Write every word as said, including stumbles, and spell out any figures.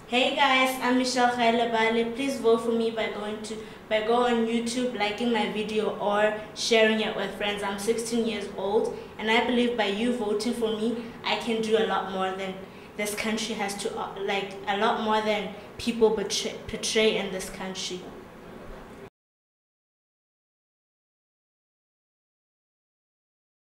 Hey guys, I'm Michelle Gaelebale. Please vote for me by going to by going on YouTube, liking my video, or sharing it with friends. I'm sixteen years old, and I believe by you voting for me, I can do a lot more than this country has to, uh, like a lot more than people betray, portray in this country.